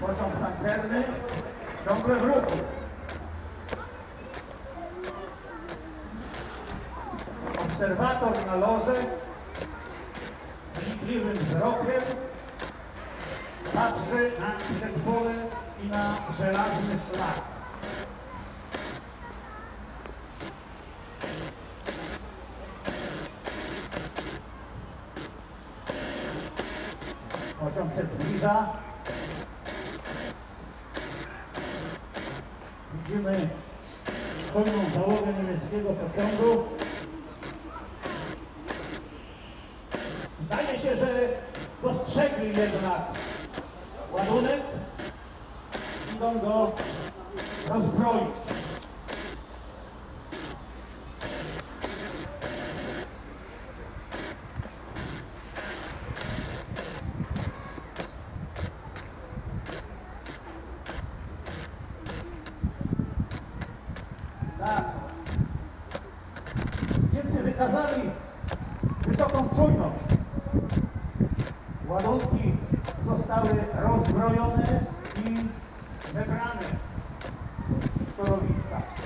Pociąg pancerny ciągle w ruchu. Obserwator na loże wnikliwym wzrokiem patrzy na przedpole i na żelazny szlak. Pociąg się zbliża. Widzimy pełną załogę niemieckiego pociągu. Zdaje się, że dostrzegli jednak ładunek. Idą go rozbroić. Tak. Niemcy wykazali wysoką czujność. Ładunki zostały rozbrojone i zebrane z torowiska.